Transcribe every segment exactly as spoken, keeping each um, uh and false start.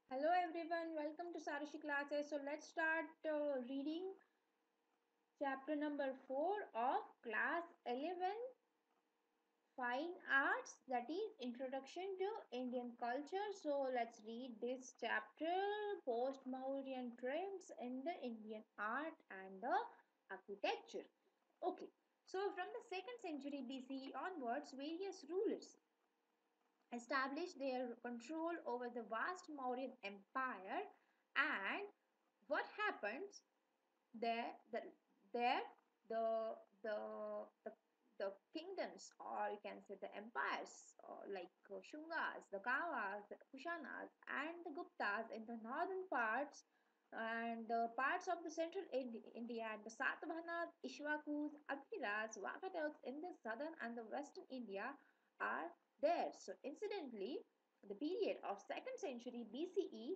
Hello everyone, welcome to Sarushi classes. So let's start uh, reading chapter number four of class eleven Fine Arts, that is Introduction to Indian Culture. So let's read this chapter, Post Mauryan Trends in the Indian Art and the Architecture. Okay, so from the second century B C E onwards, various rulers established their control over the vast Mauryan Empire. And what happens there? The there the the the, the kingdoms, or you can say the empires, or like uh, Shungas, the Kavas, the Kushanas, and the Guptas in the northern parts, and the parts of the central Indi- India, and the Satavahanas, Ishwakus, Agniras, Vakatils in the southern and the western India are there. So, incidentally, the period of second century B C E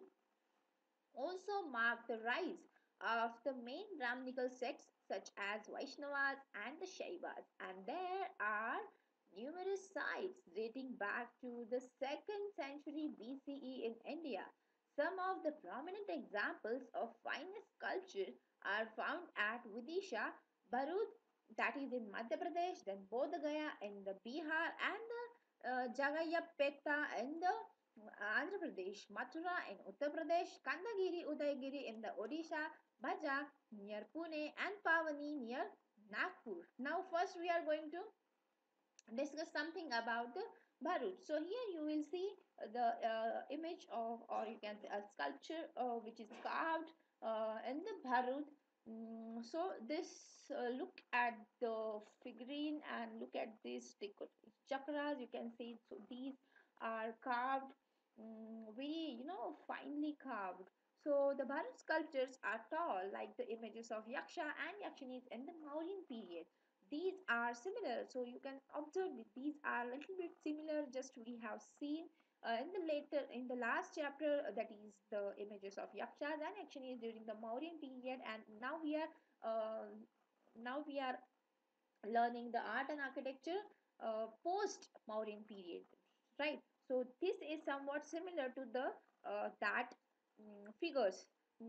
also marked the rise of the main Brahminical sects such as Vaishnavas and the Shaivas, and there are numerous sites dating back to the second century B C E in India. Some of the prominent examples of finest sculpture are found at Vidisha, Bharuch, that is in Madhya Pradesh, then Bodh Gaya in the Bihar, and the uh, Jagayapeta in the Andhra Pradesh, Mathura in Uttar Pradesh, Kandagiri, Udayagiri in the Odisha, Bhaja near Pune, and Pavani near Nagpur. Now, first we are going to discuss something about the Bharuch. So here you will see the uh, image of, or you can say a sculpture uh, which is carved uh, in the Bharuch. Mm, so this uh, look at the figurine and look at these chakras. You can see, so these are carved, mm, very, you know, finely carved. So the Bharat sculptures are tall, like the images of Yaksha and Yakshinis in the Mauryan period. These are similar, so you can observe that these are a little bit similar. Just we have seen uh, in the later, in the last chapter, uh, that is the images of Yakshas and Yakshinis during the Mauryan period, and now we are uh, now we are learning the art and architecture uh, post Mauryan period, right? So this is somewhat similar to the uh, that mm, figures.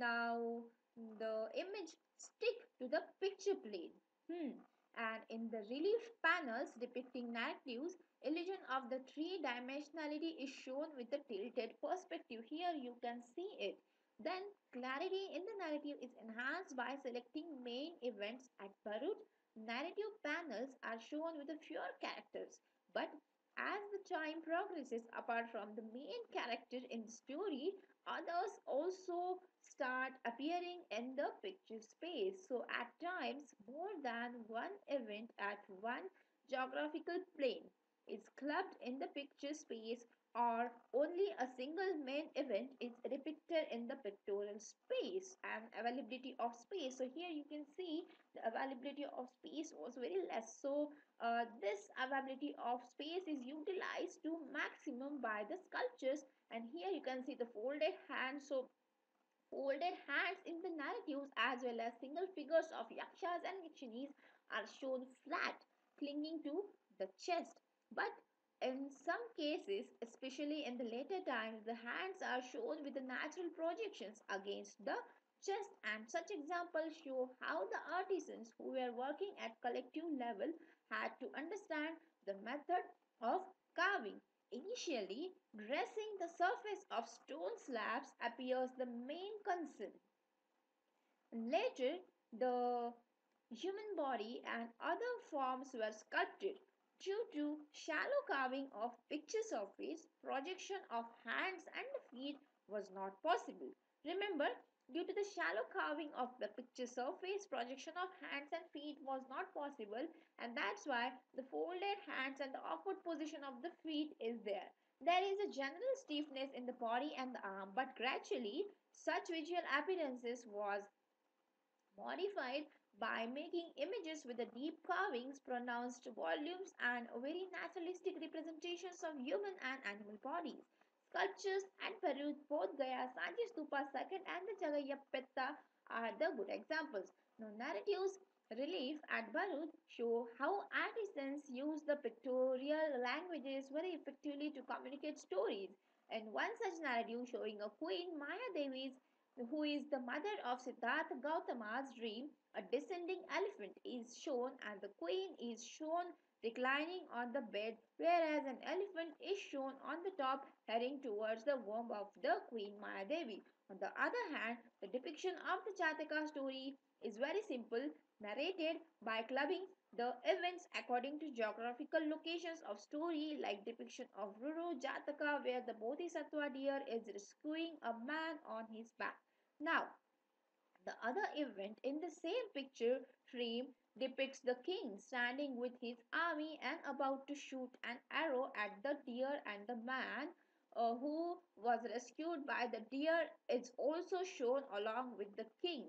Now the image stick to the picture plane. Hmm. And in the relief panels depicting narratives, illusion of the three dimensionality is shown with the tilted perspective. Here you can see it. Then clarity in the narrative is enhanced by selecting main events at Bharuch. Narrative panels are shown with the fewer characters, but as the time progresses, apart from the main character in the story, others also start appearing in the picture space. So, at times, more than one event at one geographical plane is clubbed in the picture space, or only a single main event is depicted in the pictorial space. And availability of space, so here you can see the availability of space was very less. So uh, this availability of space is utilized to maximum by the sculptures. And here you can see the folded hands. So folded hands in the narratives as well as single figures of yakshas and yakshinis are shown flat, clinging to the chest. But in some cases, especially in the later times, the hands are shown with the natural projections against the chest, and such examples show how the artisans who were working at collective level had to understand the method of carving. Initially, dressing the surface of stone slabs appears the main concern. Later, the human body and other forms were sculpted. Due to shallow carving of picture surface, projection of hands and feet was not possible. Remember, due to the shallow carving of the picture surface, projection of hands and feet was not possible, and that's why the folded hands and the awkward position of the feet is there. There is a general stiffness in the body and the arm, but gradually such visual appearances was modified by making images with the deep carvings, pronounced volumes, and very naturalistic representations of human and animal bodies. Sculptures at Peru, both Gaya, Sanchi Stupa second, and the Jagayapetta are the good examples. Now, narratives relief at Bharuch show how artisans use the pictorial languages very effectively to communicate stories. In one such narrative showing a queen, Maya Devi's, who is the mother of Siddhartha Gautama's dream, a descending elephant is shown and the queen is shown reclining on the bed, whereas an elephant is shown on the top heading towards the womb of the Queen Maya Devi. On the other hand, the depiction of the Jataka story is very simple, narrated by clubbing the events according to geographical locations of story like depiction of Ruru Jataka where the Bodhisattva deer is rescuing a man on his back. Now, the other event in the same picture frame depicts the king standing with his army and about to shoot an arrow at the deer, and the man uh, who was rescued by the deer is also shown along with the king,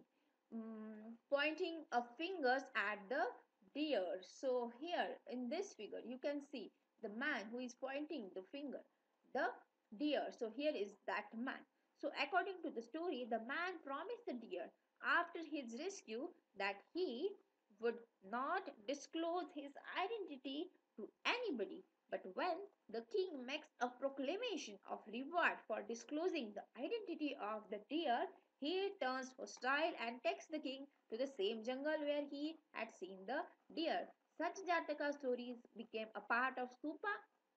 mm, pointing a fingers at the deer. So here in this figure you can see the man who is pointing the finger, the deer. So here is that man. So according to the story, the man promised the deer after his rescue that he would not disclose his identity to anybody. But when the king makes a proclamation of reward for disclosing the identity of the deer, he turns hostile and takes the king to the same jungle where he had seen the deer. Such Jataka stories became a part of stupa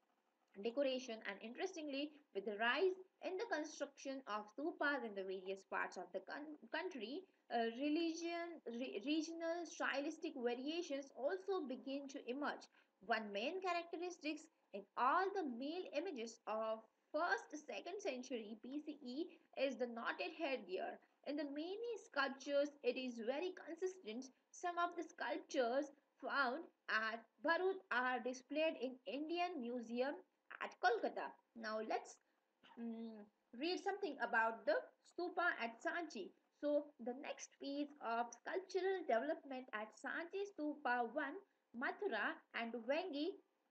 decoration, and interestingly, with the rise in the construction of stupas in the various parts of the country, uh, religion re- regional stylistic variations also begin to emerge. One main characteristic in all the male images of first second century B C E is the knotted headgear. In the many sculptures it is very consistent. Some of the sculptures found at Bharuch are displayed in Indian Museum at Kolkata. Now let's mm, read something about the stupa at Sanchi. So the next phase of sculptural development at Sanchi Stupa one, Mathura and Vengi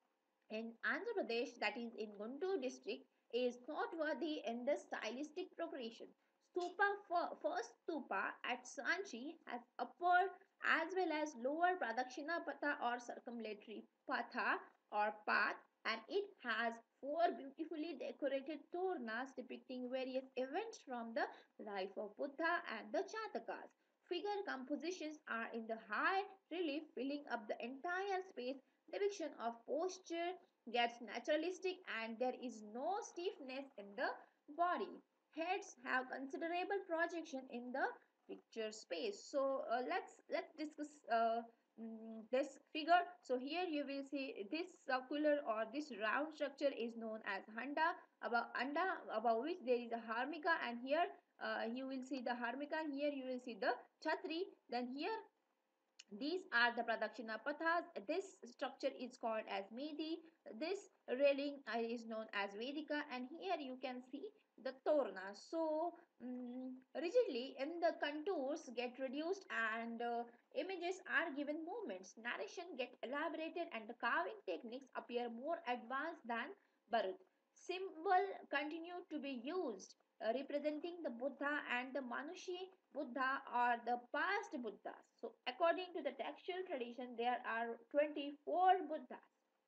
in Andhra Pradesh, that is in Guntur district, is noteworthy in the stylistic progression. Stupa fir- first stupa at Sanchi has upper as well as lower Pradakshina Patha or circumlatory patha or path, and it has four beautifully decorated tornas depicting various events from the life of Buddha and the Jatakas. Figure compositions are in the high relief, filling up the entire space. Depiction of posture gets naturalistic and there is no stiffness in the body. Heads have considerable projection in the picture space. So uh, let's let's discuss uh, mm, this figure. So here you will see this circular or this round structure is known as handa, above anda, above which there is a harmika, and here uh, you will see the harmika, here you will see the chhatri, then here these are the Pradakshina Pathas. This structure is called as Medi. This railing uh, is known as Vedika, and here you can see the Torna. So, um, rigidly in the contours get reduced and uh, images are given movements. Narration get elaborated and the carving techniques appear more advanced than Bharat. Symbol continue to be used uh, representing the Buddha and the Manushi Buddha or the past Buddhas. So, according to the textual tradition, there are twenty-four Buddhas.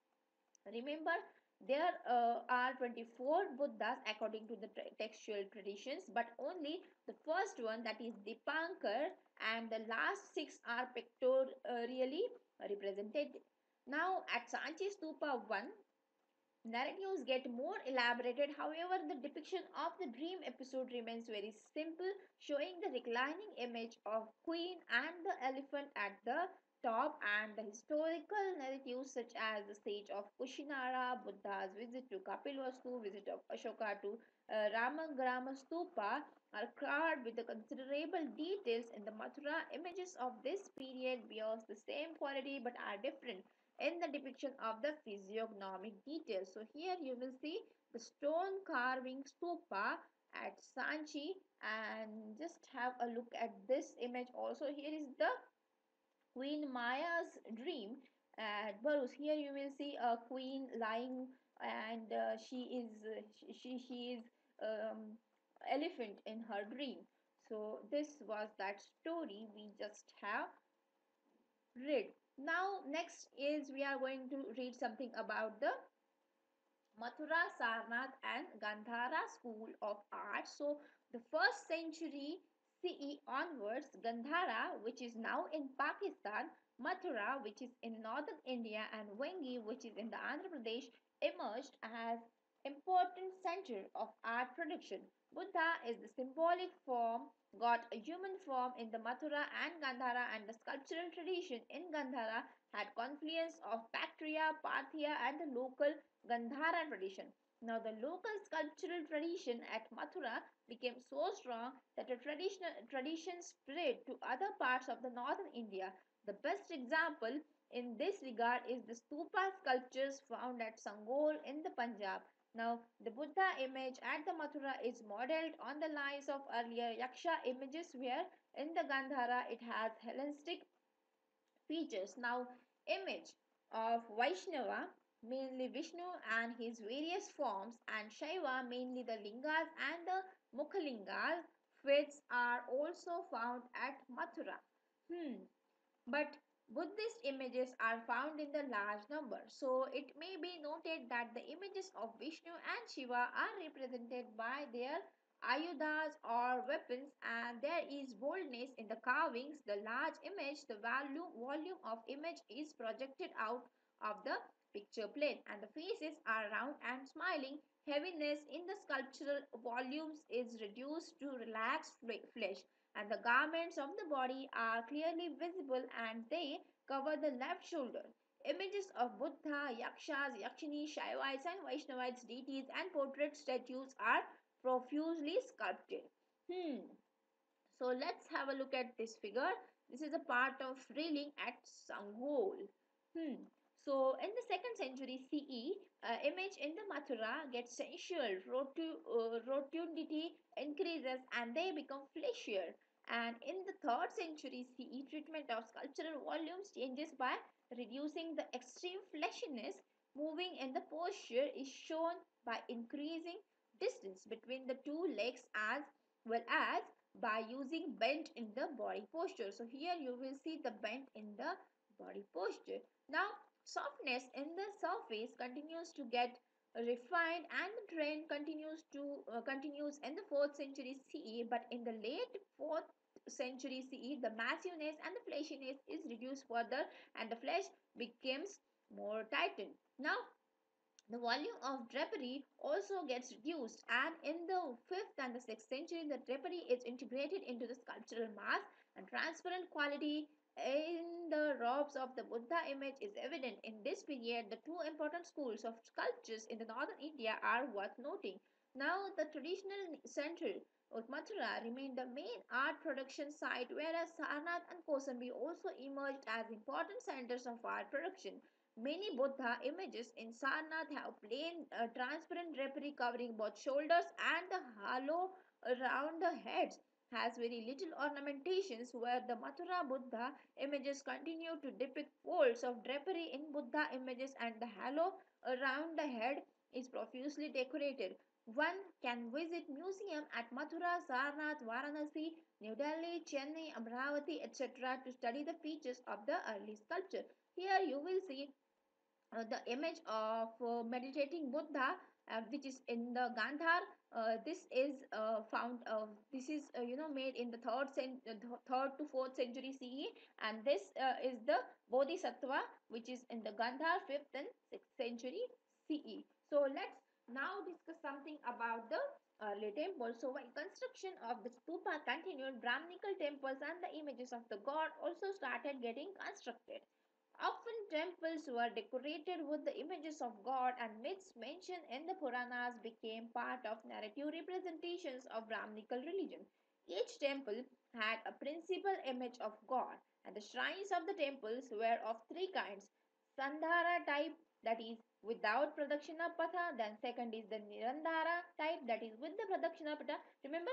Remember, there uh, are twenty-four Buddhas according to the textual traditions, but only the first one, that is Dipankar, and the last six are pictorially represented. Now, at Sanchi Stupa one, narratives get more elaborated, however, the depiction of the dream episode remains very simple, showing the reclining image of Queen and the elephant at the top, and the historical narratives such as the stage of Kushinara, Buddha's visit to Kapilvastu, visit of Ashoka to uh, Ramagrama Stupa are carved with the considerable details. In the Mathura, images of this period bears the same quality but are different in the depiction of the physiognomic details. So here you will see the stone carving stupa at Sanchi, and just have a look at this image also. Here is the Queen Maya's dream at Barus. Here you will see a queen lying, and uh, she is uh, she, she is um, elephant in her dream. So this was that story we just have read. Now next is we are going to read something about the Mathura, Sarnath, and Gandhara school of art. So, the first century C E onwards, Gandhara, which is now in Pakistan, Mathura, which is in northern India, and Vengi, which is in the Andhra Pradesh, emerged as important center of art production. Buddha is the symbolic form, got a human form in the Mathura and Gandhara, and the sculptural tradition in Gandhara had confluence of Bactria, Parthia, and the local Gandhara tradition. Now, the local sculptural tradition at Mathura became so strong that a traditional tradition spread to other parts of the northern India. The best example in this regard is the stupa sculptures found at Sangol in the Punjab. Now, the Buddha image at the Mathura is modeled on the lines of earlier Yaksha images, where in the Gandhara it has Hellenistic features. Now, image of Vaishnava, mainly Vishnu and his various forms, and Shaiva, mainly the lingas and the Mukhalingas, faiths are also found at Mathura. Hmm. But Buddhist images are found in the large number, so it may be noted that the images of Vishnu and Shiva are represented by their ayudas or weapons, and there is boldness in the carvings. The large image, the volume, volume of image is projected out of the picture plane, and the faces are round and smiling. Heaviness in the sculptural volumes is reduced to relaxed flesh, and the garments of the body are clearly visible and they cover the left shoulder. Images of Buddha, Yakshas, Yakshini, Shaivites, and Vaishnavites deities and portrait statues are profusely sculpted. Hmm. So let's have a look at this figure. This is a part of railing at Sanghol. Hmm. So in the second century C E, uh, image in the Mathura gets sensual, rotu, uh, rotundity increases and they become fleshier. And in the third century C E, treatment of sculptural volumes changes by reducing the extreme fleshiness. Moving in the posture is shown by increasing distance between the two legs as well as by using bend in the body posture. So here you will see the bend in the body posture. Now softness in the surface continues to get refined and the trend continues to uh, continues in the fourth century C E, but in the late fourth century C E the massiveness and the fleshiness is reduced further and the flesh becomes more tightened. Now the volume of drapery also gets reduced, and in the fifth and the sixth century, the drapery is integrated into the sculptural mass, and transparent quality in the robes of the Buddha image is evident. In this period, the two important schools of sculptures in the northern India are worth noting. Now, the traditional center of Mathura remained the main art production site, whereas Sarnath and Kosambi also emerged as important centers of art production. Many Buddha images in Sarnath have plain uh, transparent drapery covering both shoulders and the halo around the heads has very little ornamentations, where the Mathura Buddha images continue to depict folds of drapery in Buddha images and the halo around the head is profusely decorated. One can visit museum at Mathura, Sarnath, Varanasi, New Delhi, Chennai, Amravati, et cetera to study the features of the early sculpture. Here you will see uh, the image of uh, meditating Buddha, uh, which is in the Gandhar. Uh, this is uh, found. Uh, this is uh, you know made in the third cent- uh, th- third to fourth century C E, and this uh, is the Bodhisattva, which is in the Gandhar fifth and sixth century C E. So let's now discuss something about the early temples. So while construction of the stupa continued, Brahminical temples and the images of the god also started getting constructed. Often temples were decorated with the images of God, and myths mentioned in the Puranas became part of narrative representations of Brahminical religion. Each temple had a principal image of God, and the shrines of the temples were of three kinds: Sandhara type, that is without Pradakshina Patha, then second is the Nirandhara type, that is with the Pradakshina Patha. Remember,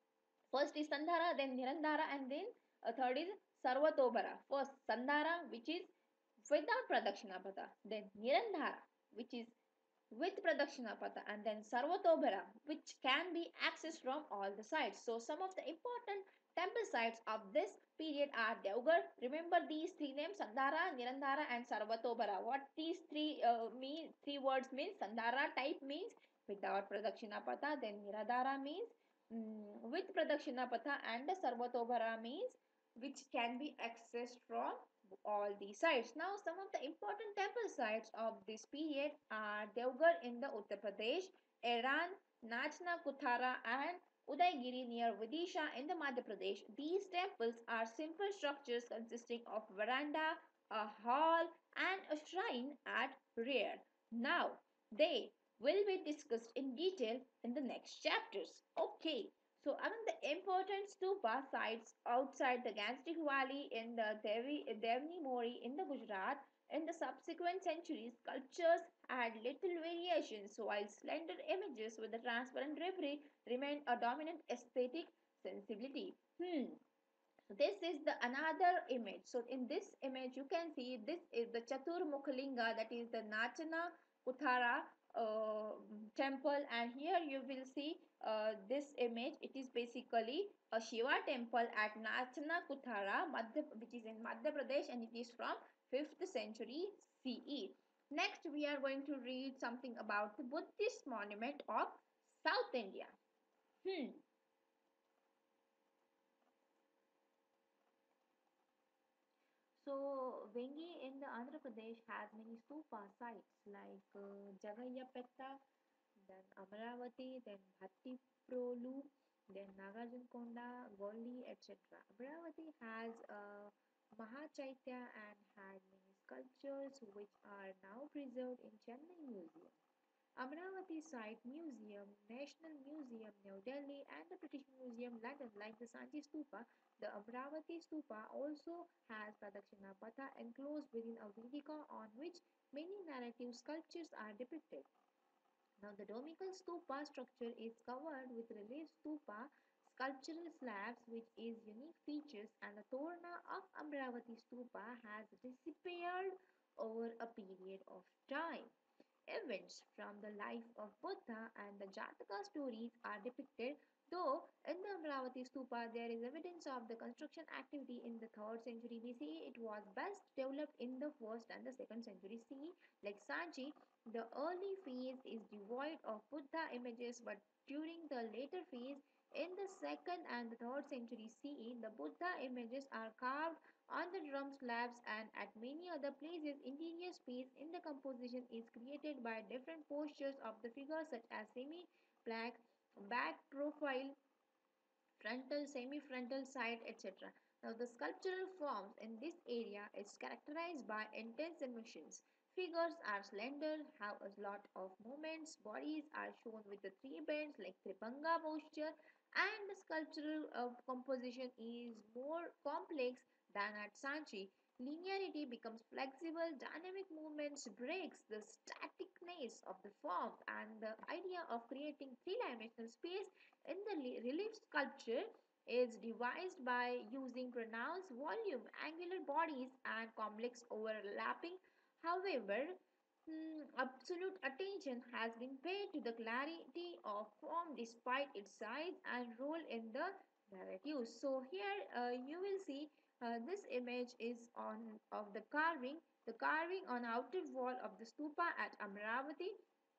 first is Sandhara, then Nirandhara, and then a third is Sarvatobhara. First Sandhara, which is without Pradakshinapada, then Nirandhara, which is with Pradakshinapada, and then Sarvatobhara, which can be accessed from all the sides. So, some of the important temple sites of this period are Devgarh. Remember these three names: Sandhara, Nirandhara, and Sarvatobhara. What these three uh, mean? Three words mean. Sandhara type means without Pradakshinapada, then Niradhara means mm, with Pradakshinapada, and the Sarvatobhara means which can be accessed from all these sites. Now, some of the important temple sites of this period are Devgarh in the Uttar Pradesh, Iran, Nachna Kuthara, and Udaygiri near Vidisha in the Madhya Pradesh. These temples are simple structures consisting of veranda, a hall, and a shrine at rear. Now, they will be discussed in detail in the next chapters. Okay, so among the important stupa sites outside the Gangetic Valley in the Devi, Devni Mori in the Gujarat, in the subsequent centuries, sculptures had little variations, while slender images with the transparent drapery remained a dominant aesthetic sensibility. Hmm. So this is the another image. So in this image, you can see this is the Chatur Mukhalinga, that is the Nachana Kuthara uh, temple, and here you will see uh, this image. It is basically a Shiva temple at Nachana Kuthara, Madhya, which is in Madhya Pradesh, and it is from fifth century C E. Next, we are going to read something about the Buddhist monument of South India. Hmm. So, Vengi in the Andhra Pradesh has many stupa sites like uh, Jagayapetta, then Amaravati, then Bhattiprolu, then Nagarjunakonda, Golli, et cetera. Amaravati has a Mahachaitya and had many sculptures which are now preserved in Chennai Museum. Amravati Site Museum, National Museum, New Delhi, and the British Museum, London, like the Sanchi Stupa, the Amravati Stupa also has Pradakshina enclosed within a Vedika on which many narrative sculptures are depicted. Now, the Domical Stupa structure is covered with relief stupa sculptural slabs, which is unique features, and the Torna of Amravati Stupa has disappeared over a period of time. Events from the life of Buddha and the Jataka stories are depicted, though in the Amravati Stupa there is evidence of the construction activity in the third century B C E. It was best developed in the first and the second century C E. Like Sanchi, the early phase is devoid of Buddha images, but during the later phase, in the second and the third century C E, the Buddha images are carved on the drum slabs, and at many other places, interior space in the composition is created by different postures of the figure, such as semi black, back profile, frontal, semi-frontal, side, et cetera. Now, the sculptural forms in this area is characterized by intense emotions. Figures are slender, have a lot of movements, bodies are shown with the three bends like Tripanga posture, and the sculptural uh, composition is more complex than at Sanchi. Linearity becomes flexible, dynamic movements breaks the staticness of the form, and the idea of creating three-dimensional space in the relief sculpture is devised by using pronounced volume, angular bodies, and complex overlapping. However, hmm, absolute attention has been paid to the clarity of form despite its size and role in the narrative. So here uh, you will see uh, this image is on of the carving, the carving on outer wall of the stupa at Amravati,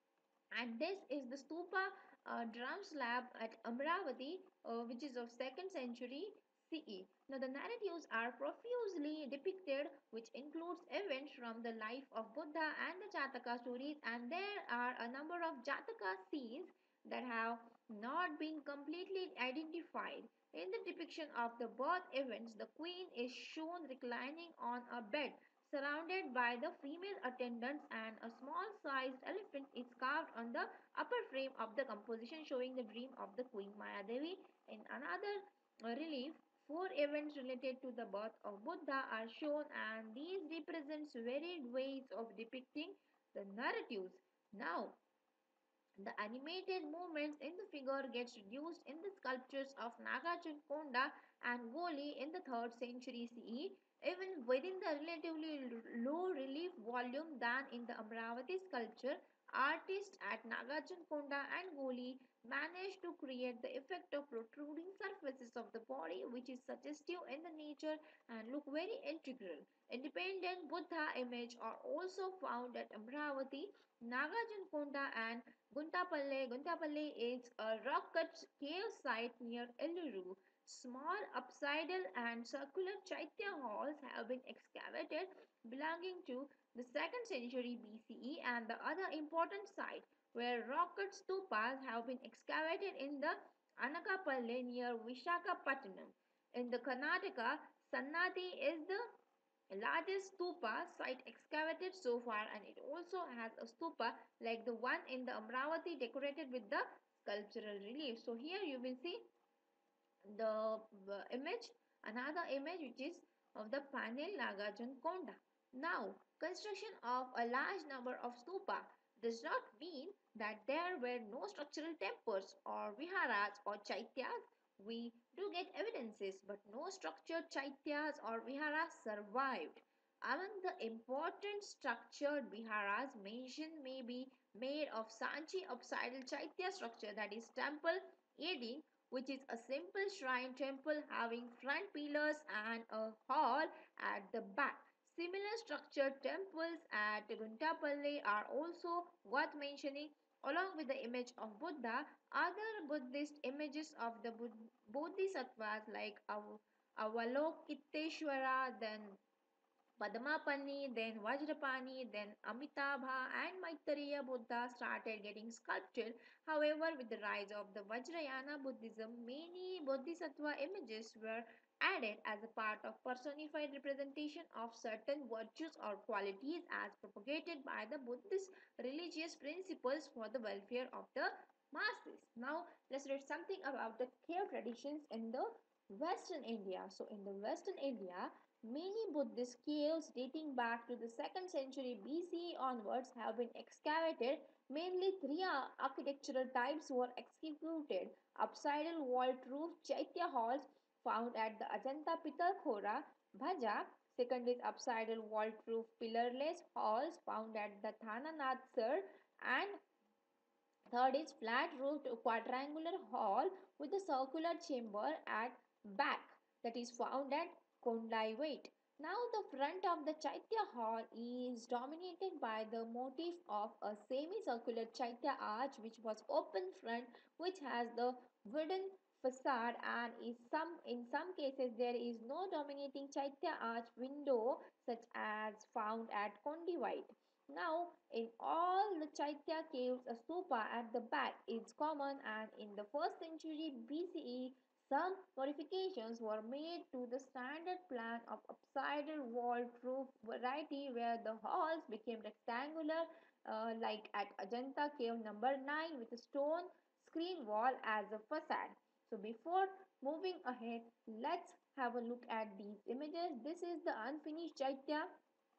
and this is the stupa uh, drum slab at Amravati, uh, which is of second century C E. Now the narratives are profusely depicted, which includes events from the life of Buddha and the Jataka stories, and there are a number of Jataka scenes that have not been completely identified. In the depiction of the birth events, the queen is shown reclining on a bed surrounded by the female attendants, and a small sized elephant is carved on the upper frame of the composition, showing the dream of the Queen Mayadevi. In another uh, relief, four events related to the birth of Buddha are shown, and these represents varied ways of depicting the narratives. Now, the animated movements in the figure gets reduced in the sculptures of Nagarjunakonda and Goli in the third century C E, even within the relatively low relief volume than in the Amravati sculpture. Artists at Nagarjunakonda and Goli managed to create the effect of protruding surfaces of the body, which is suggestive in the nature and look very integral. Independent Buddha images are also found at Amravati, Nagarjunakonda and Guntapalle. Guntapalle is a rock-cut cave site near Eluru. Small upsidal and circular chaitya halls have been excavated belonging to the second century B C E, and the other important site where rock-cut stupas have been excavated in the Anakapalle near Vishakhapatnam. In the Karnataka, Sannati is the largest stupa site excavated so far, and it also has a stupa like the one in the Amravati decorated with the sculptural relief. So here you will see the uh, image, another image which is of the Panel Nagarjun Konda. Now, construction of a large number of stupa does not mean that there were no structural temples or viharas or chaityas. We do get evidences, but no structured chaityas or viharas survived. Among the important structured viharas mentioned may be made of Sanchi upsidal chaitya structure, that is temple aiding, which is a simple shrine temple having front pillars and a hall at the back. Similar structured temples at Guntapalle are also worth mentioning. Along with the image of Buddha, other Buddhist images of the Bodhisattvas like Av- Avalokiteshvara, then Padmapani, then Vajrapani, then Amitabha and Maitreya Buddha started getting sculptured. However, with the rise of the Vajrayana Buddhism, many Bodhisattva images were added as a part of personified representation of certain virtues or qualities as propagated by the Buddhist religious principles for the welfare of the masses. Now, let's read something about the cave traditions in the Western India. So, in the Western India, many Buddhist caves dating back to the second century B C E onwards have been excavated. Mainly three architectural types were executed: upsidal vault roof chaitya halls found at the Ajanta Pitalkhora, Bhaja. Second is upsidal vault roof pillarless halls found at the Thananathsar, and third is flat roofed quadrangular hall with a circular chamber at back, that is found at Kondaiwait. Now the front of the Chaitya hall is dominated by the motif of a semicircular Chaitya arch, which was open front, which has the wooden facade, and is some in some cases there is no dominating Chaitya arch window such as found at Kondaiwait. Now, in all the Chaitya caves, a stupa at the back is common, and in the first century B C E, some modifications were made to the standard plan of upsidal vault roof variety where the halls became rectangular, uh, like at Ajanta cave number nine with a stone screen wall as a facade. So before moving ahead, let's have a look at these images. This is the unfinished Chaitya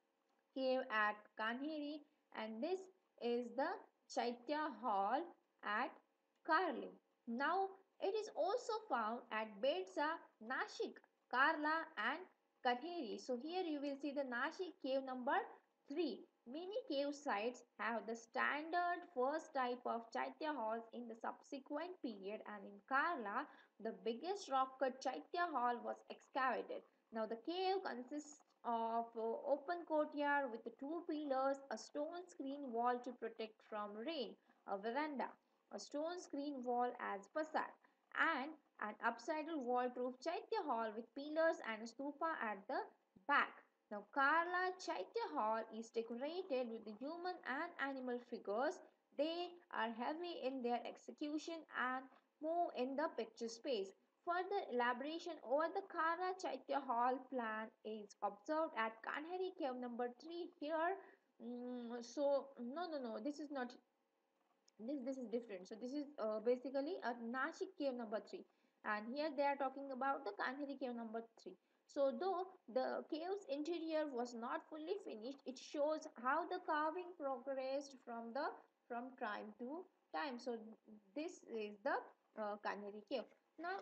cave at Kanheri, and this is the Chaitya Hall at Karli. Now, it is also found at Bedsa, Nashik, Karla, and Kanheri. So, here you will see the Nashik cave number three. Many cave sites have the standard first type of Chaitya halls in the subsequent period, and in Karla, the biggest rock cut Chaitya hall was excavated. Now, the cave consists of uh, open courtyard with two pillars, a stone screen wall to protect from rain, a veranda, a stone screen wall as facade, and an upsidal wall roof Chaitya hall with pillars and a stupa at the back. Now, Karla Chaitya Hall is decorated with the human and animal figures. They are heavy in their execution and move in the picture space. Further elaboration over the Kara Chaitya Hall plan is observed at Kanheri Cave number three here. Mm, so, no, no, no, this is not, this, this is different. So, this is uh, basically a Nashik Cave number three. And here they are talking about the Kanheri Cave number three. So, though the cave's interior was not fully finished, it shows how the carving progressed from the from time to time. So, this is the uh, Kanheri Cave. Now,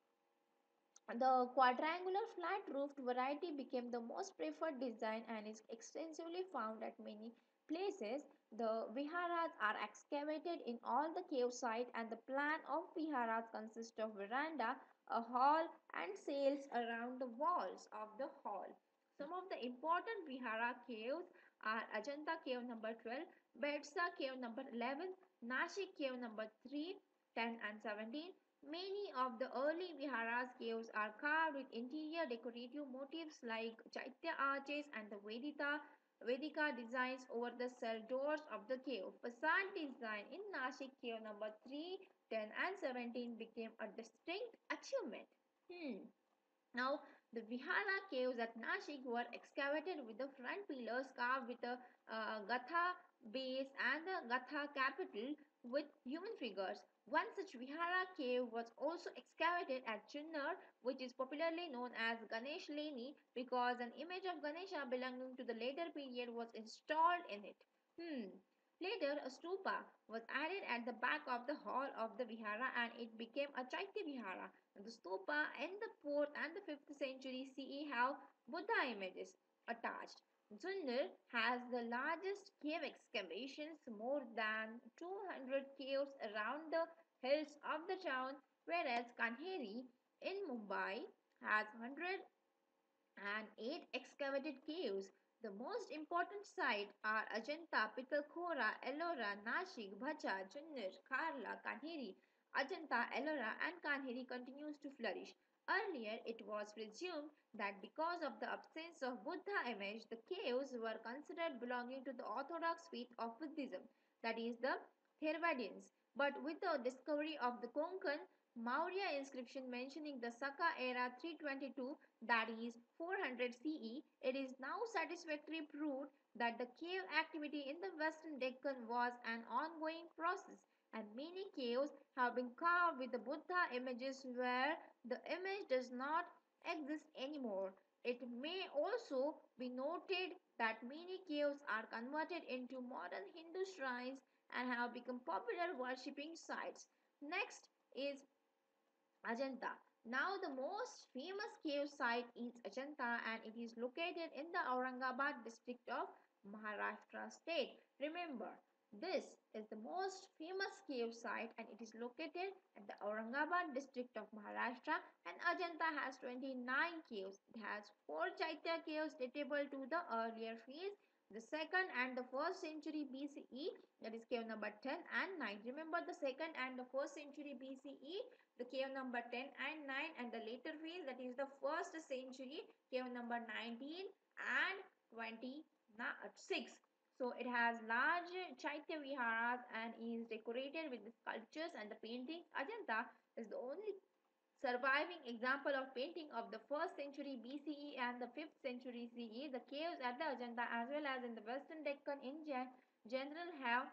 the quadrangular flat roofed variety became the most preferred design and is extensively found at many places. The viharas are excavated in all the cave sites, and the plan of viharas consists of veranda, a hall, and cells around the walls of the hall. Some of the important vihara caves are Ajanta cave number twelve, Bedsa cave number eleven, Nashik cave number three, ten, and seventeen. Many of the early viharas caves are carved with interior decorative motifs like Chaitya arches and the Vedita Vedika designs over the cell doors of the cave. Facade design in Nashik cave number three, ten, and seventeen became a distinct achievement. Hmm. Now, the Vihara caves at Nashik were excavated with the front pillars carved with a uh, Gatha base and the Gatha capital with human figures. One such Vihara cave was also excavated at Chinnar, which is popularly known as Ganesh Leni because an image of Ganesha belonging to the later period was installed in it. Hmm. Later, a stupa was added at the back of the hall of the Vihara and it became a Chaitya Vihara. The stupa in the fourth and the fifth century C E have Buddha images attached. Junnar has the largest cave excavations, more than two hundred caves around the hills of the town, whereas Kanheri in Mumbai has one hundred and eight excavated caves. The most important sites are Ajanta, Pitalkhora, Ellora, Nashik, Bhacha, Junnar, Kharla, Kanheri. Ajanta, Ellora, and Kanheri continues to flourish. Earlier, it was presumed that because of the absence of Buddha image, the caves were considered belonging to the orthodox faith of Buddhism, that is, the Theravadians. But with the discovery of the Konkan Maurya inscription mentioning the Saka era three twenty-two, that is four hundred C E, it is now satisfactorily proved that the cave activity in the western Deccan was an ongoing process, and many caves have been carved with the Buddha images where the image does not exist anymore. It may also be noted that many caves are converted into modern Hindu shrines and have become popular worshipping sites. Next is Ajanta. Now, the most famous cave site is Ajanta and it is located in the Aurangabad district of Maharashtra state. Remember, this is the most famous cave site and it is located at the Aurangabad district of Maharashtra, and Ajanta has twenty-nine caves. It has four Chaitya caves datable to the earlier phase, the second and the first century B C E, that is cave number ten and nine. Remember the second and the first century B C E, the cave number ten and nine, and the later phase, that is the first century, cave number nineteen and twenty-six. So it has large Chaitya viharas and is decorated with the sculptures and the paintings. Ajanta is the only surviving example of painting of the first century B C E and the fifth century C E. The caves at the Ajanta as well as in the western Deccan in general have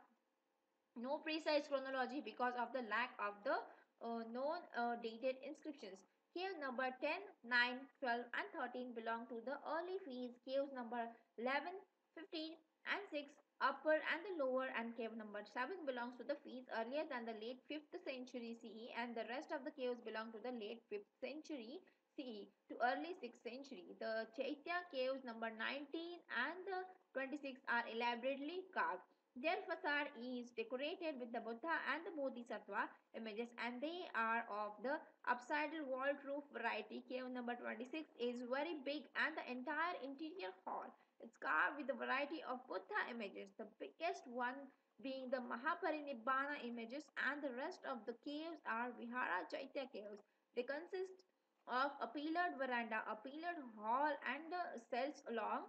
no precise chronology because of the lack of the uh, known uh, dated inscriptions. Cave number ten, nine, twelve, and thirteen belong to the early phase. Caves number eleven, fifteen, and six, upper and the lower, and cave number seven belongs to the phase earlier than the late fifth century C E, and the rest of the caves belong to the late fifth century C E to early sixth century. The Chaitya caves number nineteen and the twenty-six are elaborately carved. Their facade is decorated with the Buddha and the Bodhisattva images, and they are of the upside walled roof variety. Cave number twenty-six is very big and the entire interior hall is carved with a variety of Buddha images, the biggest one being the Mahaparinibbana images, and the rest of the caves are Vihara Chaitya caves. They consist of a pillared veranda, a pillared hall, and uh, cells along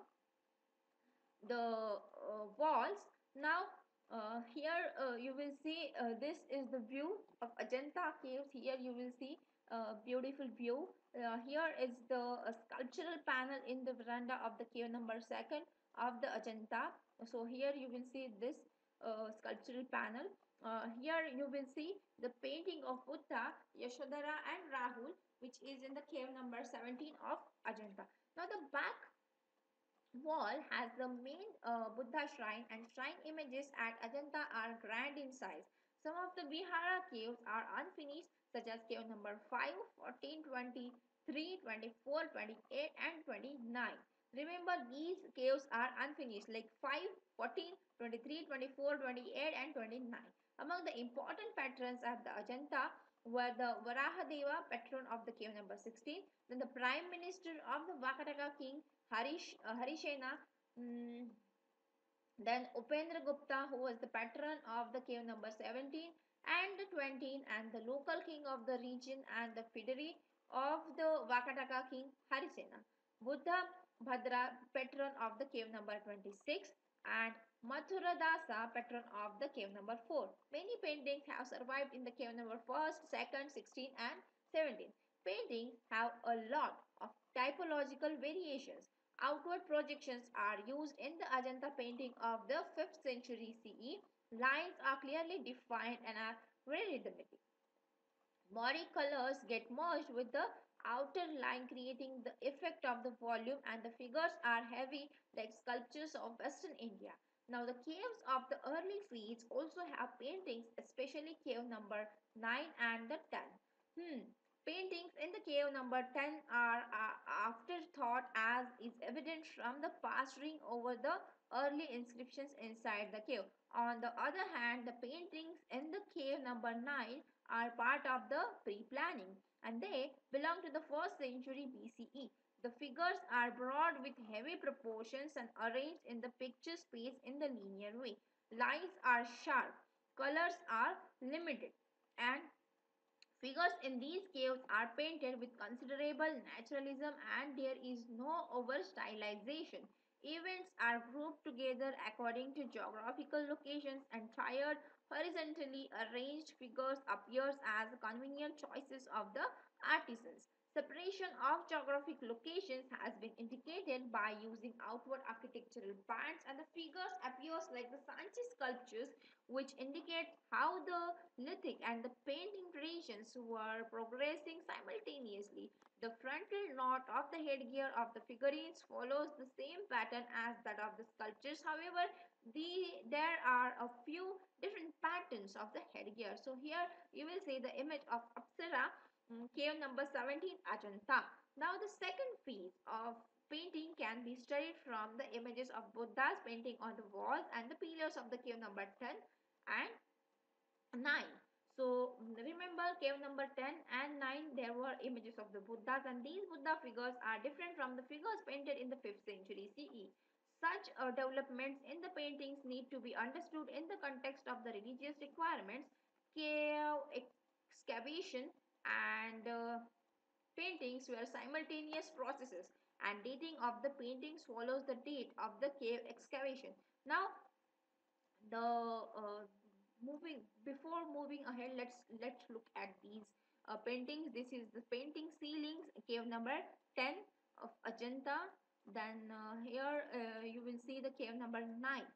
the uh, walls. Now, uh, here uh, you will see uh, this is the view of Ajanta caves. Here you will see a beautiful view. Uh, here is the uh, sculptural panel in the veranda of the cave number second of the Ajanta. So here you will see this uh, sculptural panel. Uh, here you will see the painting of Buddha, Yashodhara and Rahul, which is in the cave number seventeen of Ajanta. Now the back wall has the main uh, Buddha shrine, and shrine images at Ajanta are grand in size. Some of the Vihara caves are unfinished, such as cave number five, fourteen, twenty-three, twenty-four, twenty-eight, and twenty-nine. Remember, these caves are unfinished, like five, fourteen, twenty-three, twenty-four, twenty-eight, and twenty-nine. Among the important patrons at the Ajanta were the Varahadeva, patron of the cave number sixteen, then the prime minister of the Vakataka king, Harish, uh, Harishena, mm, then Upendra Gupta, who was the patron of the cave number seventeen and twenty, and the local king of the region and the fideri of the Vakataka king Harisena. Buddha Bhadra, patron of the cave number twenty-six, and Mathura Dasa, patron of the cave number four. Many paintings have survived in the cave number first, second, sixteen, and seventeen. Paintings have a lot of typological variations. Outward projections are used in the Ajanta painting of the fifth century C E. Lines are clearly defined and are very rhythmic. Body colors get merged with the outer line, creating the effect of the volume, and the figures are heavy like sculptures of Western India. Now, the caves of the early feats also have paintings, especially cave number nine and the ten. Hmm. Paintings in the cave number ten are uh, afterthought, as is evident from the pasturing over the early inscriptions inside the cave. On the other hand, the paintings in the cave number nine are part of the pre-planning, and they belong to the first century B C E. The figures are broad with heavy proportions and arranged in the picture space in the linear way. Lines are sharp, colors are limited, and figures in these caves are painted with considerable naturalism, and there is no over stylization. Events are grouped together according to geographical locations, and tired, horizontally arranged figures appears as convenient choices of the artisans. Separation of geographic locations has been indicated by using outward architectural bands, and the figures appears like the Sanchi sculptures, which indicate how the lithic and the painting traditions were progressing simultaneously. The frontal knot of the headgear of the figurines follows the same pattern as that of the sculptures. However, the, there are a few different patterns of the headgear. So here you will see the image of Apsara, mm, cave number seventeen, Ajanta. Now the second phase of painting can be studied from the images of Buddha's painting on the walls and the pillars of the cave number ten and nine. So remember, cave number ten and nine, there were images of the Buddhas, and these Buddha figures are different from the figures painted in the fifth century C E. Such uh, developments in the paintings need to be understood in the context of the religious requirements. Cave excavation and uh, paintings were simultaneous processes, and dating of the paintings follows the date of the cave excavation. Now, the uh, moving before moving ahead, let's let's look at these uh, paintings. This is the painting ceilings, cave number ten of Ajanta. Then uh, here uh, you will see the cave number nine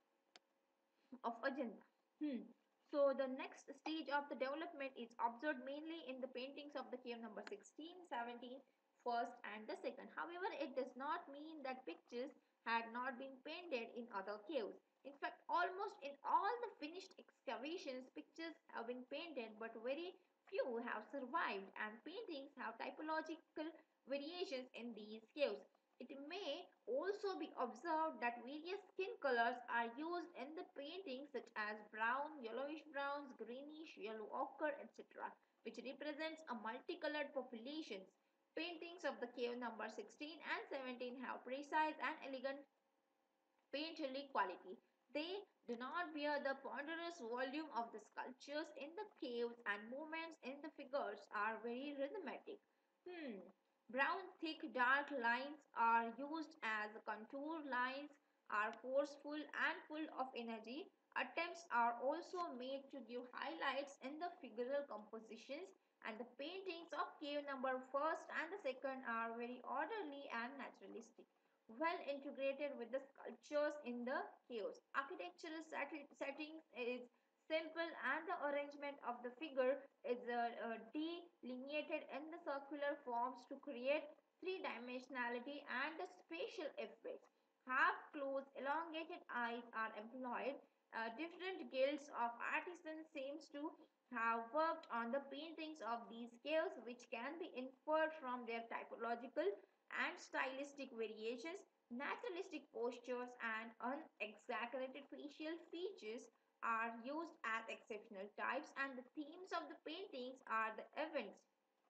of Ajanta. Hmm. So the next stage of the development is observed mainly in the paintings of the cave number sixteen, seventeen, first and the second. However, it does not mean that pictures had not been painted in other caves. In fact, almost in all the finished excavations, pictures have been painted, but very few have survived, and paintings have typological variations in these caves. It may also be observed that various skin colors are used in the painting, such as brown, yellowish browns, greenish, yellow ochre, et cetera, which represents a multicolored populations. Paintings of the cave number sixteen and seventeen have precise and elegant painterly quality. They do not bear the ponderous volume of the sculptures in the caves, and movements in the figures are very rhythmic. Hmm. Brown, thick, dark lines are used as contour lines, are forceful and full of energy. Attempts are also made to give highlights in the figural compositions, and the paintings of cave number first and the second are very orderly and naturalistic, well integrated with the sculptures in the caves. Architectural settings is simple, and the arrangement of the figure is uh, uh, delineated in the circular forms to create three-dimensionality and the spatial effects. Half-closed elongated eyes are employed, Uh, different guilds of artisans seems to have worked on the paintings of these caves, which can be inferred from their typological and stylistic variations. Naturalistic postures and unexaggerated facial features are used as exceptional types, and the themes of the paintings are the events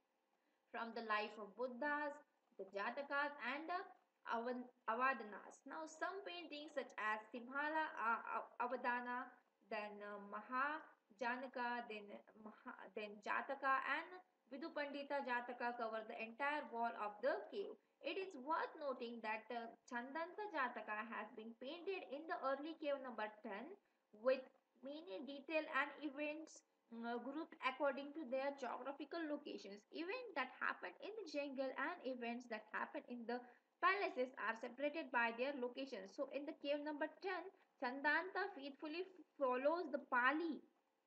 from the life of Buddhas, the Jatakas, and the Avadanas. Now, some paintings such as Simhala uh, Avadana, then uh, Maha Janaka, then, Maha, then Jataka, and Vidupandita Jataka cover the entire wall of the cave. It is worth noting that uh, Chandanta Jataka has been painted in the early cave number ten with many detail and events uh, grouped according to their geographical locations. Events that happen in the jungle and events that happen in the palaces are separated by their locations. So, in the cave number ten, Chandanta faithfully follows the Pali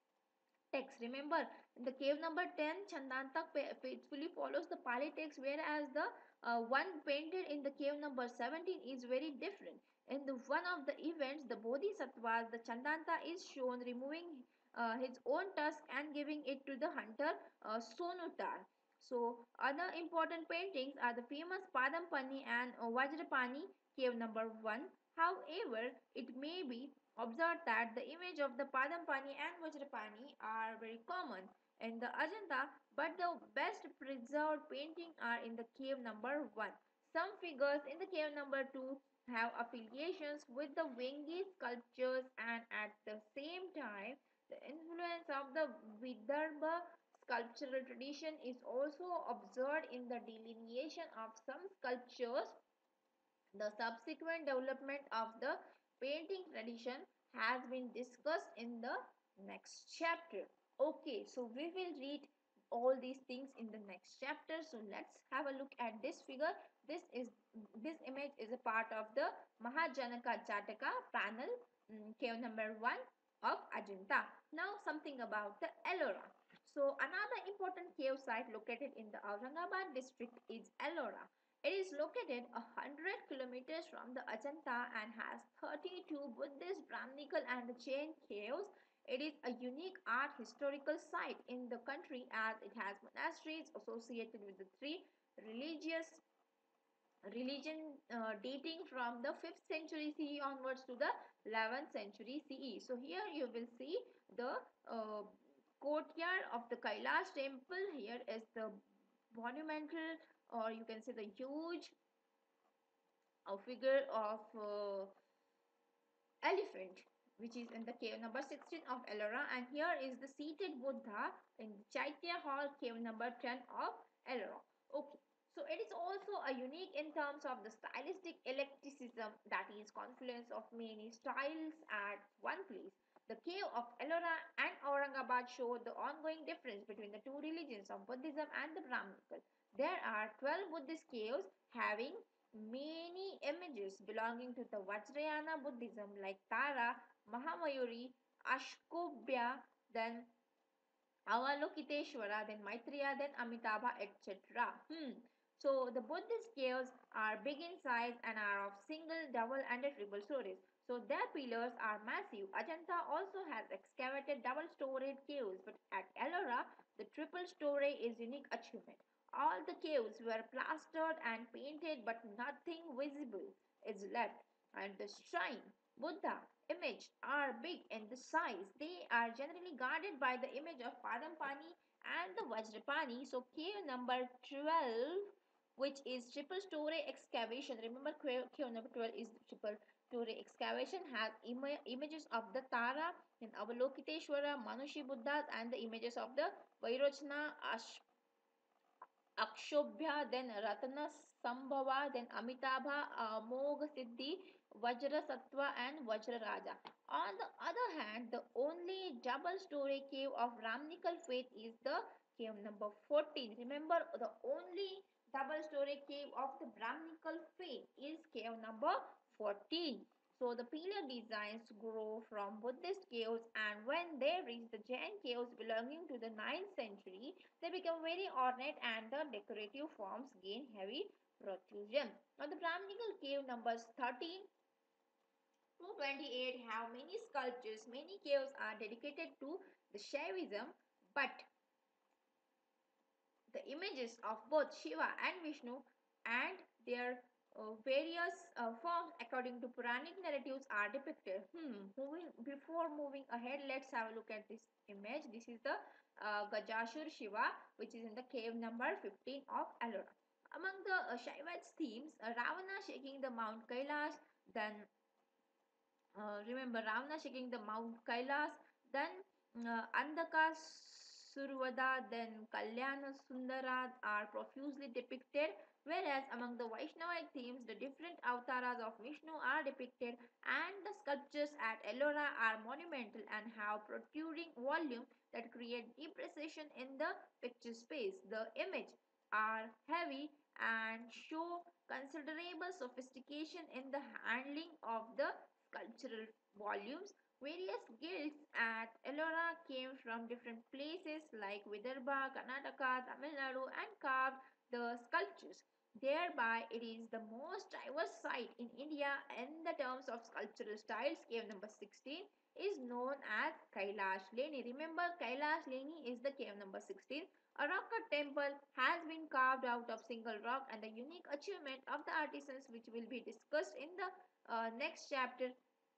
text. Remember, in the cave number ten, Chandanta faithfully follows the Pali text, whereas the uh, one painted in the cave number seventeen is very different. In the one of the events, the Bodhisattvas, the Chandanta is shown removing uh, his own tusk and giving it to the hunter uh, Sonutar. So, other important paintings are the famous Padampani and uh, Vajrapani cave number one. However, it may be observed that the image of the Padampani and Vajrapani are very common in the Ajanta, but the best preserved paintings are in the cave number one. Some figures in the cave number two have affiliations with the Vengi sculptures, and at the same time, the influence of the Vidarbha sculptural tradition is also observed in the delineation of some sculptures. The subsequent development of the painting tradition has been discussed in the next chapter. Okay, so we will read all these things in the next chapter. So let's have a look at this figure. This is this image is a part of the Mahajanaka Jataka panel, mm, cave number one of Ajanta. Now something about the Ellora. So another important cave site located in the Aurangabad district is Ellora. It is located one hundred kilometers from the Ajanta and has thirty-two Buddhist, Brahminical and Jain caves. It is a unique art historical site in the country as it has monasteries associated with the three religious religion uh, dating from the fifth century C E onwards to the eleventh century C E. So here you will see the uh, courtyard of the Kailash temple. Here is the monumental, or you can say the huge uh, figure of uh, elephant, which is in the cave number sixteen of Ellora, and here is the seated Buddha in the Chaitya Hall, cave number ten of Ellora. Okay, so it is also a unique in terms of the stylistic eclecticism, that is confluence of many styles at one place. The cave of Ellora and Aurangabad show the ongoing difference between the two religions of Buddhism and the Brahminical. There are twelve Buddhist caves having many images belonging to the Vajrayana Buddhism like Tara, Mahamayuri, Ashkobhya, then Avalokiteshvara, then Maitreya, then Amitabha, et cetera. Hmm. So the Buddhist caves are big in size and are of single, double, and triple stories. So their pillars are massive. Ajanta also has excavated double-storied caves, but at Ellora, the triple story is unique achievement. All the caves were plastered and painted, but nothing visible is left. And the shrine, Buddha, image are big in the size. They are generally guarded by the image of Padampani and the Vajrapani. So cave number twelve, which is triple story excavation. Remember, cave number twelve is triple story excavation, has Im- images of the Tara and Avalokiteshvara, Manushi Buddhas, and the images of the Vairocana, Ash- Akshobhya, then Ratana Sambhava, then Amitabha, Amogha Siddhi, Vajra Sattva, and Vajra Raja. On the other hand, the only double story cave of Ramnikal faith is the cave number fourteen. Remember, the only double story cave of the Brahminical faith is cave number fourteen. So the pillar designs grow from Buddhist caves, and when they reach the Jain caves belonging to the ninth century, they become very ornate and the decorative forms gain heavy protrusion. Now the Brahminical cave numbers thirteen two twenty-eight have many sculptures. Many caves are dedicated to the Shaivism, but the images of both Shiva and Vishnu and their uh, various uh, forms according to Puranic narratives are depicted. Hmm. Moving, before moving ahead, let's have a look at this image. This is the uh, Gajashur Shiva, which is in the cave number fifteen of Ellora. Among the uh, Shaivites themes, uh, Ravana shaking the Mount Kailash, then uh, remember Ravana shaking the Mount Kailas, then uh, Andaka Survada, then Kalyana Sundara are profusely depicted, whereas among the Vaishnavite themes, the different avatars of Vishnu are depicted, and the sculptures at Ellora are monumental and have protruding volume that create deep precision in the picture space. The image are heavy and show considerable sophistication in the handling of the sculptural volumes. Various guilds at Ellora came from different places like Vidarbha, Karnataka, Tamil Nadu and carved the sculptures. Thereby, it is the most diverse site in India in the terms of sculptural styles. Cave number sixteen is known as Kailash Leni. Remember, Kailash Leni is the cave number sixteen. A rock cut temple has been carved out of single rock, and the unique achievement of the artisans, which will be discussed in the uh, next chapter.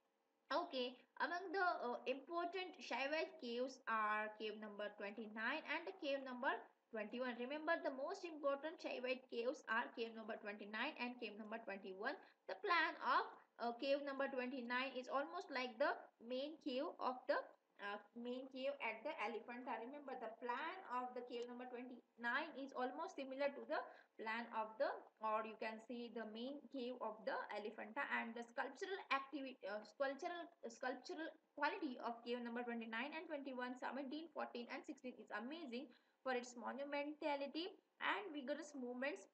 Okay, among the uh, important Shaivite caves are cave number twenty-nine and the cave number twenty-one. Remember, the most important Shaivite caves are cave number twenty-nine and cave number twenty-one. The plan of uh, cave number twenty-nine is almost like the main cave of the uh, main cave at the Elephanta. Remember, the plan of the cave number twenty-nine is almost similar to the plan of the, or you can see the main cave of the Elephanta, and the sculptural activity uh, sculptural sculptural quality of cave number twenty-nine and twenty-one, seventeen, fourteen and sixteen is amazing for its monumentality and vigorous movements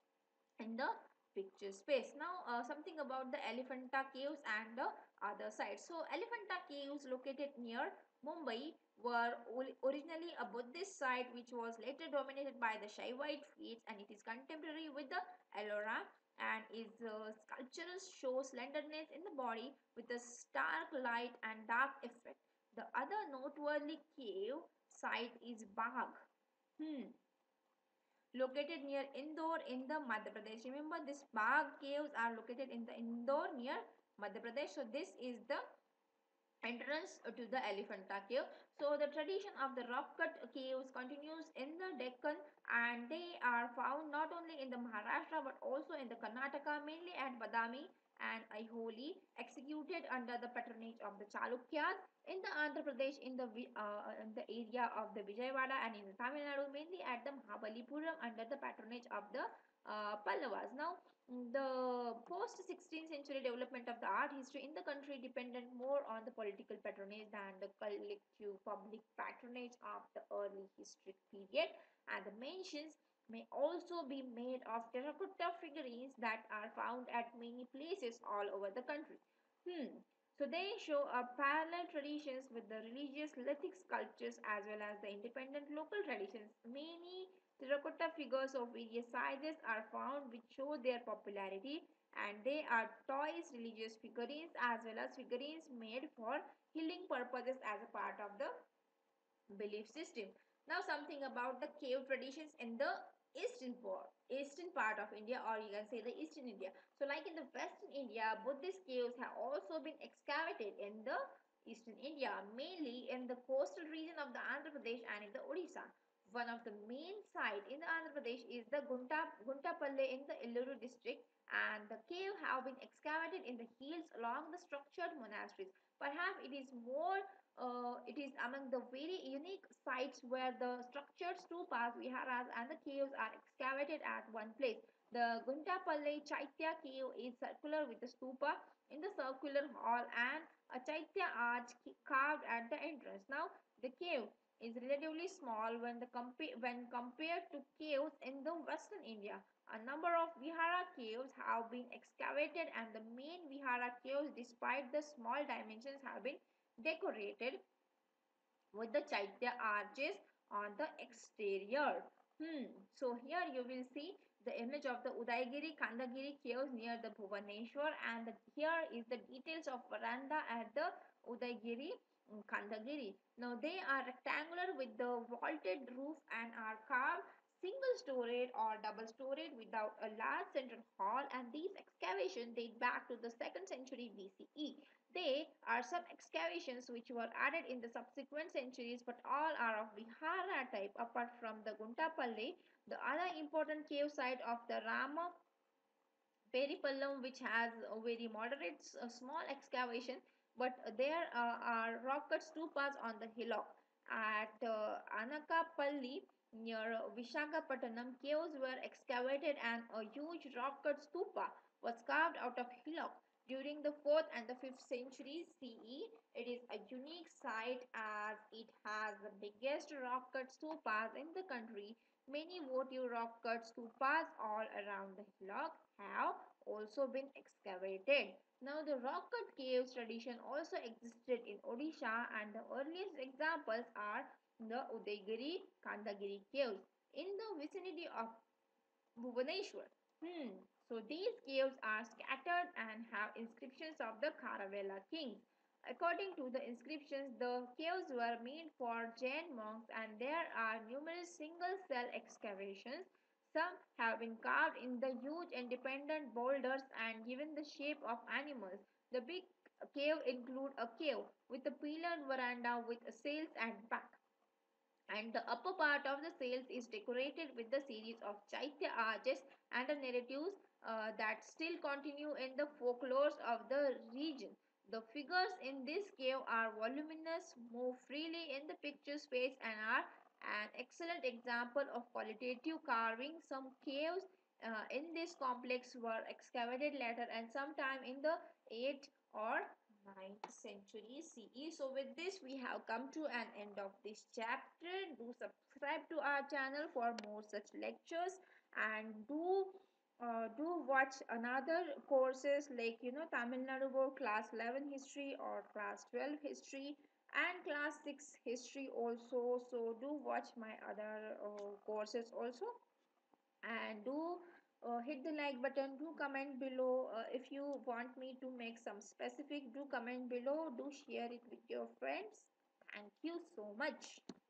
in the picture space. Now uh, something about the Elephanta caves and the other side. So Elephanta caves located near Mumbai were originally a Buddhist site which was later dominated by the Shaivite faiths, and it is contemporary with the Ellora, and its uh, sculptures show slenderness in the body with a stark light and dark effect. The other noteworthy cave site is Bagh. Hmm located near Indore in the Madhya Pradesh. Remember, these Bagh caves are located in the Indore near Madhya Pradesh. So this is the entrance to the Elephanta cave. So the tradition of the rock cut caves continues in the Deccan, and they are found not only in the Maharashtra but also in the Karnataka, mainly at Badami and Aiholi, executed under the patronage of the Chalukyas. In the Andhra Pradesh, in the uh, in the area of the Vijayawada, and in the Tamil Nadu, mainly at the Mahabalipuram under the patronage of the uh, Pallavas. Now, the post sixteenth century development of the art history in the country depended more on the political patronage than the collective public patronage of the early historic period, and the mentions may also be made of terracotta figurines that are found at many places all over the country. Hmm. So they show a parallel traditions with the religious lithic sculptures as well as the independent local traditions. Many terracotta figures of various sizes are found which show their popularity, and they are toys, religious figurines as well as figurines made for healing purposes as a part of the belief system. Now something about the cave traditions in the eastern part, eastern part of India, or you can say the eastern India. So like in the western India, Buddhist caves have also been excavated in the eastern India, mainly in the coastal region of the Andhra Pradesh and in the Odisha. One of the main sites in the Andhra Pradesh is the Gunta, Guntapalle in the Illuru district, and the cave have been excavated in the hills along the structured monasteries. Perhaps it is more uh, it is among the very unique sites where the structured stupas, viharas and the caves are excavated at one place. The Guntapalle Chaitya cave is circular with a stupa in the circular hall and a Chaitya arch carved at the entrance. Now, the cave is relatively small when, the compa when compared to caves in the western India. A number of vihara caves have been excavated, and the main vihara caves, despite the small dimensions, have been decorated with the Chaitya arches on the exterior. Hmm. So here you will see the image of the Udaigiri Kandagiri caves near the Bhubaneswar, and the, here is the details of veranda at the Udaigiri mm, Kandagiri. Now they are rectangular with the vaulted roof and are carved single storied or double storied without a large central hall, and these excavations date back to the second century B C E. They are some excavations which were added in the subsequent centuries, but all are of Vihara type apart from the Guntapalli. The other important cave site of the Rama Peripallam, which has a very moderate uh, small excavation, but there uh, are rock cut stupas on the hillock. At uh, Anakapalli near Vishakhapatnam, caves were excavated and a huge rock cut stupa was carved out of hillock. During the fourth and the fifth centuries C E, it is a unique site as it has the biggest rock cut stupas in the country. Many votive rock cut stupas all around the hillock have also been excavated. Now, the rock cut caves tradition also existed in Odisha, and the earliest examples are the Udaigiri Kandagiri caves in the vicinity of Bhubaneswar. Hmm. So these caves are scattered and have inscriptions of the Kharavela kings. According to the inscriptions, the caves were made for Jain monks, and there are numerous single cell excavations. Some have been carved in the huge independent boulders and given the shape of animals. The big cave include a cave with a pillared veranda with sails at back, and the upper part of the sails is decorated with the series of chaitya arches and the narratives uh, that still continue in the folklores of the region. The figures in this cave are voluminous, move freely in the picture space, and are an excellent example of qualitative carving. Some caves uh, in this complex were excavated later and sometime in the eighth or ninth century C E. So with this we have come to an end of this chapter. Do subscribe to our channel for more such lectures, and do uh, do watch another courses like you know Tamil Nadu Board class eleven history or class twelve history and class six history also. So do watch my other uh, courses also, and do uh, hit the like button. Do comment below uh, if you want me to make some specific. Do comment below. Do share it with your friends. Thank you so much.